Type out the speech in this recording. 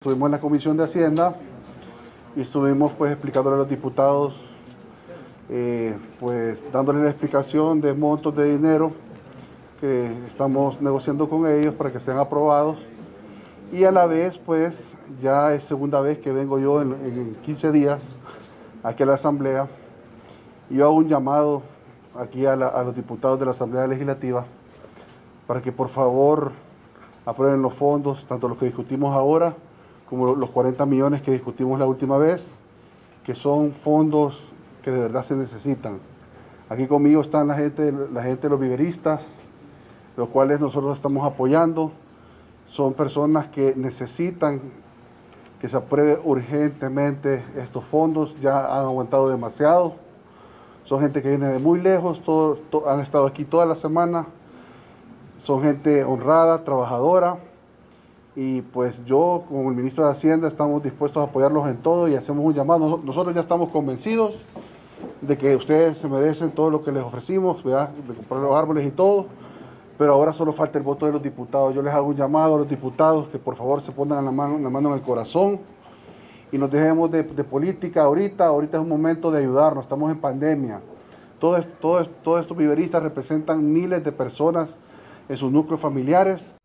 Estuvimos en la Comisión de Hacienda y estuvimos pues explicándole a los diputados, pues dándole la explicación de montos de dinero que estamos negociando con ellos para que sean aprobados, y a la vez pues ya es segunda vez que vengo yo en 15 días aquí a la Asamblea, y yo hago un llamado aquí a los diputados de la Asamblea Legislativa para que por favor aprueben los fondos, tanto los que discutimos ahora como los 40 millones que discutimos la última vez, que son fondos que de verdad se necesitan. Aquí conmigo están la gente de los viveristas, los cuales nosotros estamos apoyando. Son personas que necesitan que se apruebe urgentemente estos fondos, ya han aguantado demasiado. Son gente que viene de muy lejos, han estado aquí toda la semana. Son gente honrada, trabajadora, y pues yo como el ministro de Hacienda estamos dispuestos a apoyarlos en todo y hacemos un llamado. Nosotros ya estamos convencidos de que ustedes se merecen todo lo que les ofrecimos, ¿verdad? De comprar los árboles y todo, pero ahora solo falta el voto de los diputados. Yo les hago un llamado a los diputados que por favor se pongan la mano en el corazón y nos dejemos de política ahorita. Ahorita es un momento de ayudarnos, estamos en pandemia. Todos estos viveristas representan miles de personas en sus núcleos familiares.